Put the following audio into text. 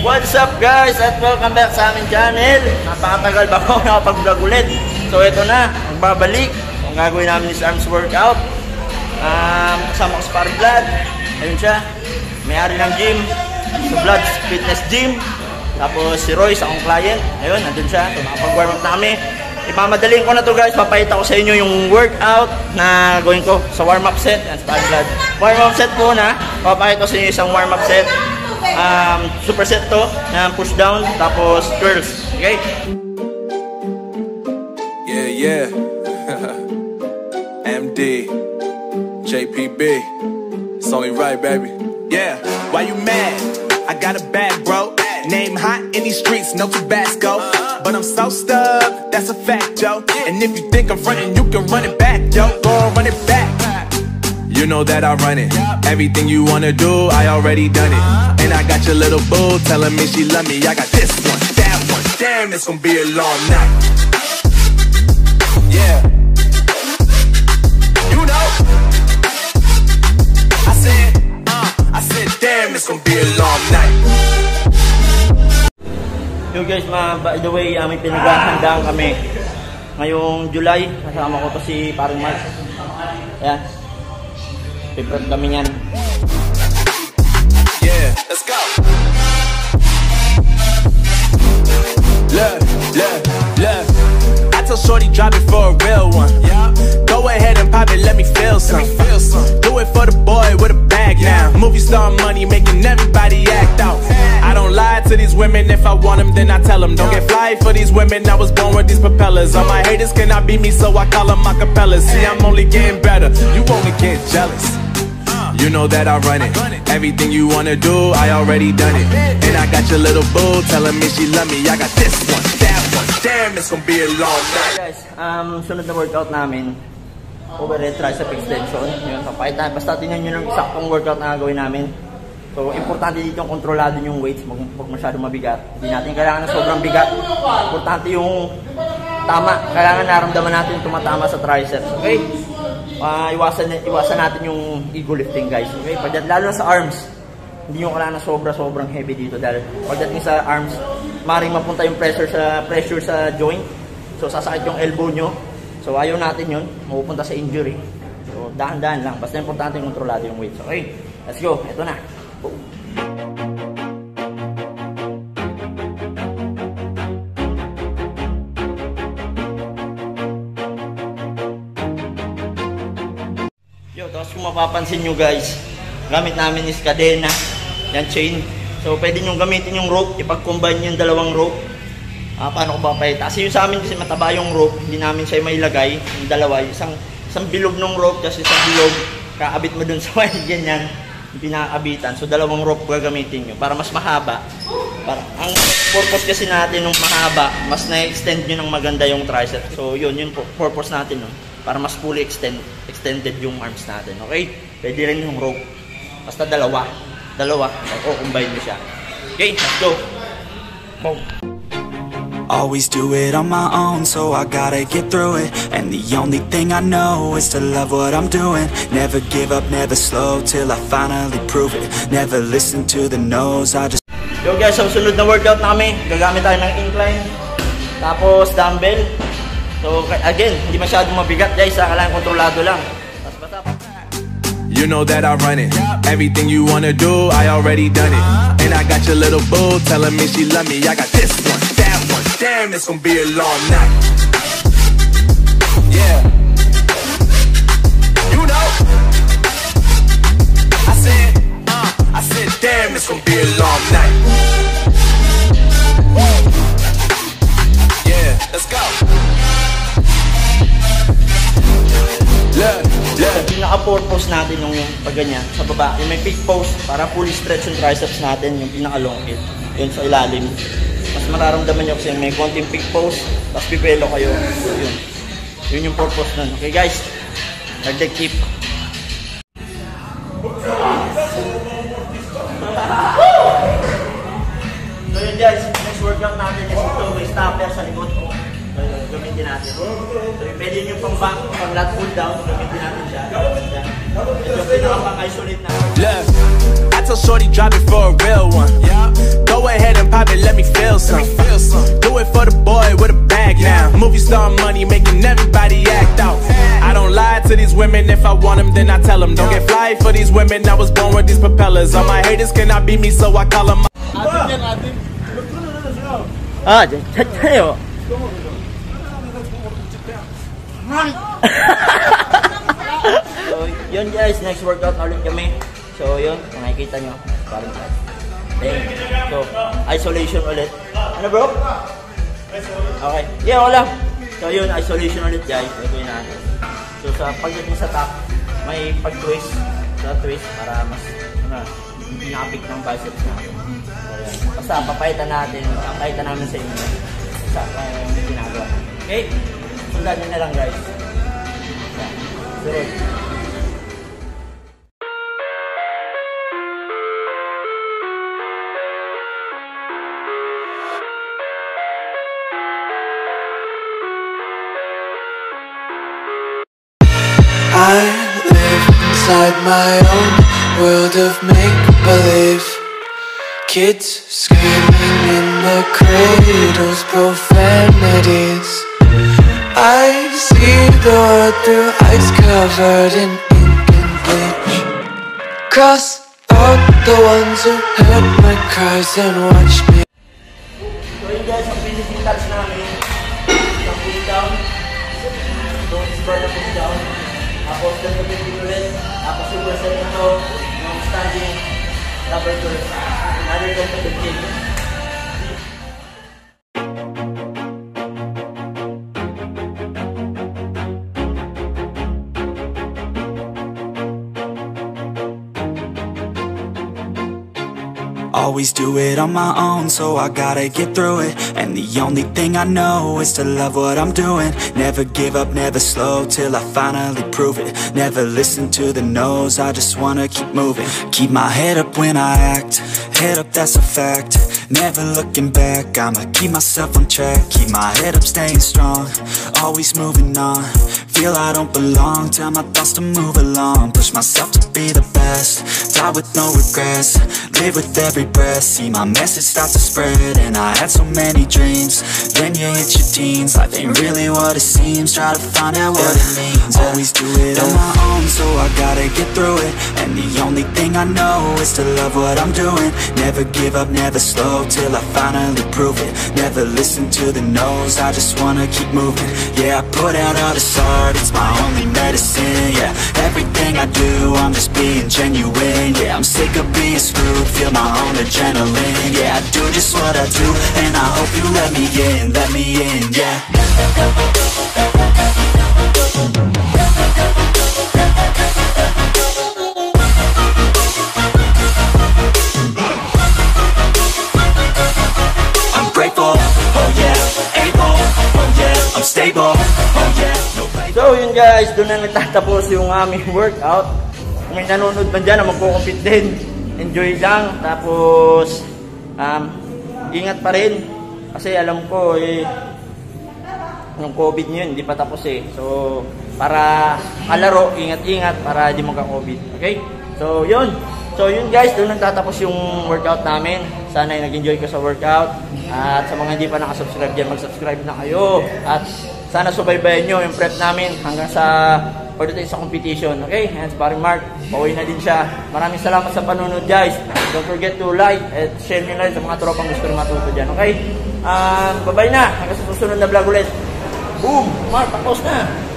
What's up guys at welcome back sa aming channel. Napakatagal ba ako nakapag-vlog ulit. So ito na, magbabalik. Ang gagawin namin is arms workout. Kasama ko si Parang Vlad. Ayun siya, may-ari ng gym, so Vlad's Fitness Gym. Tapos si Royce, akong client. Ayun, nandun siya. So nakapag-warm up namin. Ipamadaliin ko na to guys. Papayita ko sa inyo yung workout na gawin ko sa warm-up set. Yan si Parang Vlad. Warm-up set po na. Papayita ko sa inyo isang warm-up set. Super set to na push down tapos curls. Okay? Yeah. MD JPB. It's only right, baby. Yeah. Why you mad? I got a bag, bro. Name hot in these streets, no Tabasco. But I'm so stuck, that's a fact, yo. And if you think I'm frontin', you can run it back, yo. Go on, run it back. You know that I run it. Everything you wanna do, I already done it. And I got your little boo telling me she love me. I got this one, that one. Damn, it's gonna be a long night. Yeah. You know. I said, damn, it's gonna be a long night. Yo guys, by the way, may pinaghahandaan kami ngayong July. Kasama ko to si Parang Mark. Ayan. Piprep kami niyan. Yeah, let's go. Look. I tell shorty drop it for a real one. Go ahead and pop it, let me feel some. Do it for the boy with a bag now. Movie star money making everybody act out. I don't lie to these women, if I want them then I tell them. Don't get fly for these women, I was born with these propellers. All my haters cannot beat me, so I call them acapellas. See, I'm only getting better, you only get jealous. You know that I run it. Everything you wanna do, I already done it. And I got your little boo telling me she love me. I got this one, that one. Damn, it's gonna be a long night. Guys, sunod na workout namin, overhead tricep extension. Yun, papayta. Basta tingnan nyo ng saktong workout na gagawin namin. So, importante dito yung kontrolado yung weights. Huwag masyadong mabigat. Hindi natin kailangan na sobrang bigat. Importante yung tama. Kailangan naramdaman natin tumatama sa triceps. Okay? Iwasan natin yung ego lifting guys. Okay? Lalo na sa arms. Hindi nyo kailangan na sobrang heavy dito. Dahil pagdating sa arms, maaaring mapunta yung pressure sa joint. So, sasakit yung elbow nyo. So, ayaw natin yun. Mapupunta sa injury. So, dahan-dahan lang. Basta importante yung kontrolado yung weights. Okay? Let's go. Ito na. Boom. Yo, tapos kung mapapansin nyo guys, gamit namin is kadena. Yan, chain. So, pwede nyo gamitin yung rope. Ipag-combine yung dalawang rope. Paano ko papayita? Kasi yung sa amin kasi mataba yung rope, hindi namin siya mailagay. Yung dalawa, isang bilog ng rope, kasi isang bilog, kaabit mo dun sa wire, ganyan, yung pinakabitan. So, dalawang rope gagamitin nyo para mas mahaba. Ang purpose kasi natin nung mahaba, mas na-extend nyo ng maganda yung triceps. So, yun purpose natin nun. Para mas fully extended yung arms natin. Okay? Pwede rin yung rope. Basta dalawa. Combine nyo siya. Okay, let's go. Boom. Always do it on my own, so I gotta get through it. And the only thing I know is to love what I'm doing. Never give up, never slow, till I finally prove it. Never listen to the no's, I just... Yo guys, sa sunod na workout namin, gagamit tayo ng incline, tapos dumbbell. So again, hindi masyadong mabigat guys, kailangan kontrolado lang. You know that I run it. Everything you wanna do, I already done it. And I got your little boo telling me she love me. I got this one, that one. Damn, it's gonna be a long night. Yeah. You know. I said, damn, it's gonna be a long night. Yeah, let's go. Look. Yung pinaka-purpose natin yung pagganyan sa baba, yung may peak pose para fully stretch yung triceps natin, yung pinaka-long hit, yun sa ilalim. Mas mararamdaman nyo kasi may konting peak pose, tapos pipelo kayo. So, yun yung purpose nun. Okay guys, nag-leg keep. So yun guys, next workout natin is ito, may stopper sa likod. Gamitin natin. So pwede nyo pang back, pang lat pull down, gamitin natin siya. Ito pinaka pang isolate na. Look, I tell shorty drop it for a real one. Go ahead and women. If I want them, then I tell them. Don't get fly for these women. I was born with these propellers. All my haters cannot beat me, so I call them. Chat tayo. So, yun guys, next workout na ulit kami. So, yun, kung nakikita nyo, parang guys. So, isolation ulit. Ano bro? Okay. Yeah, wala. So, yun, isolation ulit guys. Gagawin natin. So, sa pagdating sa top, may pag-twist. Sa twist, para mas, hindi nakapik ng biceps natin. So, yun. Basta, papaitan namin sa inyo. Sa ginagawa. Okay? Sundan nyo na lang guys. Sunod. I live inside my own world of make-believe. Kids screaming in the cradles, profanities. I see the world through ice covered in ink and bleach. Cross out the ones who heard my cries and watched me. So yun guys, ang finishing touch namin. Isang pull down. Don't spread the pull down. Tapos gagawin ulit. Tapos superset na to. Yung standing double curls. Another competitive kick. Always do it on my own, so I gotta get through it. And the only thing I know is to love what I'm doing. Never give up, never slow, till I finally prove it. Never listen to the no's, I just wanna keep moving. Keep my head up when I act, head up, that's a fact. Never looking back, I'ma keep myself on track. Keep my head up, staying strong, always moving on. Feel I don't belong, tell my thoughts to move along. Push myself to be the best, die with no regrets. Live with every breath, see my message start to spread. And I had so many dreams, then you hit your teens. Life ain't really what it seems, try to find out what it means. Always do it on my own, so I gotta get through it. And the only thing I know is to love what I'm doing. Never give up, never slow, till I finally prove it. Never listen to the no's, I just wanna keep moving. Yeah, I put out all this art, it's my only medicine. Yeah, everything I do, I'm just being genuine. Yeah, I'm sick of being screwed, feel my own adrenaline. Yeah, I do just what I do, and I hope you let me in, yeah. I'm grateful, oh yeah, able, oh yeah, I'm stable, oh yeah, no play. So yun guys, doon na nagtatapos yung aming workout. Kung may nanonood man dyan na magko-compete din, enjoy lang. Tapos ingat pa rin. Kasi alam ko yung COVID nyo hindi pa tapos eh. So para kalaro, ingat-ingat para di magka-COVID. Okay? So yun. So yun guys, doon nagtatapos yung workout namin. Sana ay nag-enjoy ka sa workout. At sa mga hindi pa nakasubscribe dyan, mag-subscribe na kayo. At sana subaybayan nyo yung prep namin hanggang sa pagdating sa competition. Okay? And si Paring Mark, pauwi na din siya. Maraming salamat sa panunod guys. Don't forget to like and share nyo na sa mga tropang gusto rin matuto dyan. Okay? Bye-bye na. Hanggang sa susunod na vlog ulit. Boom! Mark, tapos na.